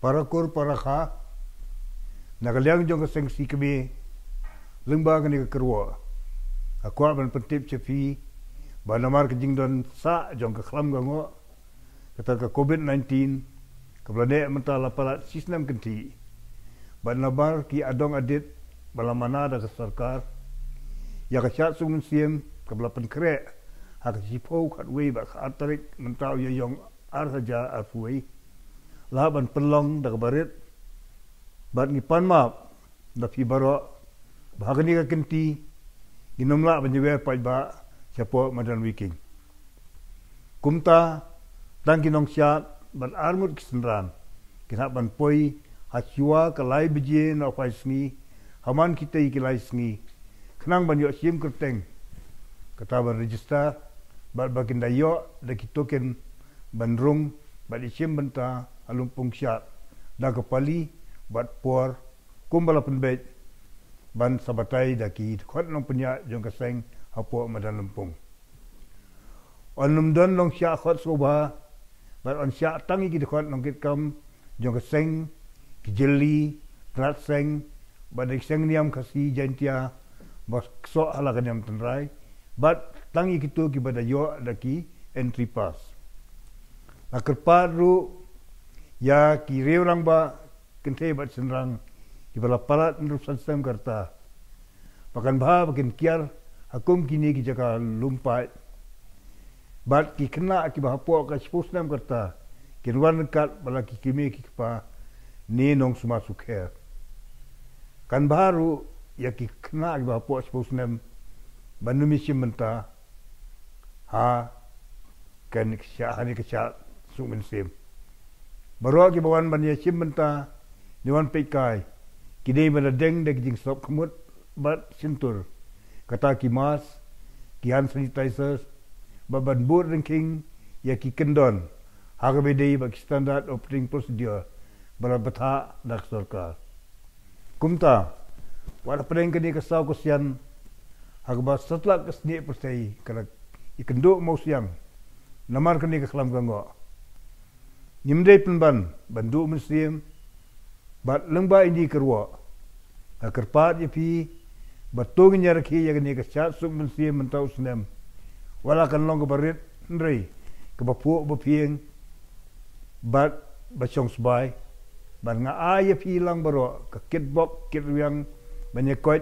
parakur parakha nagalyang jong kaseng si kami lengba kani kerwa akwa ban pentip cepi banamar kejing don sa jong ke klam gango kata ke COVID-19 keblane mentala palat sistem kenti banamar ki adong adit balamana da sarkar ya ka sungun siem keblapan kre hak sipau kat we ba atarik mentau ya yong ar saja afui laban pelong da barit bat ni panmap da fi baro bahagani ka kenti ginomla banyewe pai ba siapa madan wiking kumta dan kinong syat ban armut kisendran kinap ban poi hachua kalai bije na pai sngi haman kita ikilai sngi kenang ban yo sim kerteng kata ban register bat bakin dayo da kitoken ban rung bat isim benta alumpung syat da kepali bat por kumbala penbet ban sabatai daki khot nong punya jong kaseng hapo madan lempung onum don long sya khot soba bat on sya tangi ki khot nong kit kam jong kaseng ki jeli trat seng badek seng niam kasi jantia bas so ala kanyam tenrai bat tangi kitu ki badayo daki entry pass akerparu ya ki reurang ba kente bat senrang di bala palat nrup sistem karta pakan bah pakin kiar hakum kini ki jaka lumpai bat ki kena ki bahapo ka sistem karta kinwan kat bala ki kimi ki pa ni nong suma sukher kan baru ya ki kena ki bahapo sistem banumi simenta ha kan kisah hani kisah sungun sim baru ki bawan ban ya simenta niwan pekai kini menadeng dek jing stop kemut bat sintur kata ki mas ki hand sanitizers baban board ranking ya ki kendon HGBD bagi standard operating procedure bala betha dak sarkar kumta wala pedeng kini kesau kesian hagba setelah kesni persai kala ikenduk mau siang namar kini ke kelam ganggo nyimdei penban bandu muslim bat lengba indi kerwa akerpat yepi batung nyarki ya kini ke chat suk muslim mentau senem wala kan long ke barit ndrei ke bapu bapieng bat bacong sbai ban nga ay yepi lang baro ke kitbok kitwiang banyakot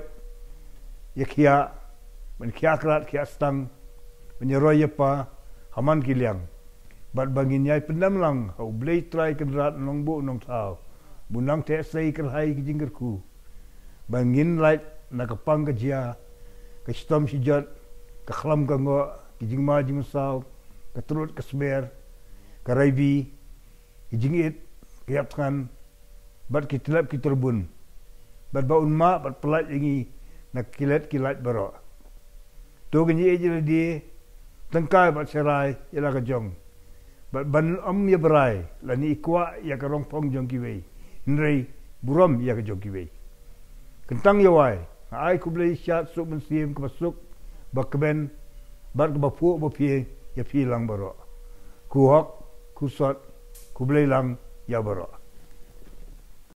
yakia ban kia krat kia stang banyeroy pa haman kiliang bat bangin yai pendam lang hau blay try kendrat nong bu nong tau bunang te sei kerhai kijingkerku bangin light nakapang kejia ke stom sijat ke khlam kango kijingma jingsaw ke turut ke smer ke raibi kijingit kiapkan bat kitlap kiturbun bat baun ma bat pelat ingi nak kilat baro to genyi ejel di tengkai bat serai ila ka jong bat ban ya berai lani ikwa ya ka rongpong jong kiwei nrei buram ya ka jong kiwei kentang yawai ai ku blei syat suk mensim ke masuk bakben bat ke bapu bapie ya pilang baro ku hok ku sot ku blei lang ya baro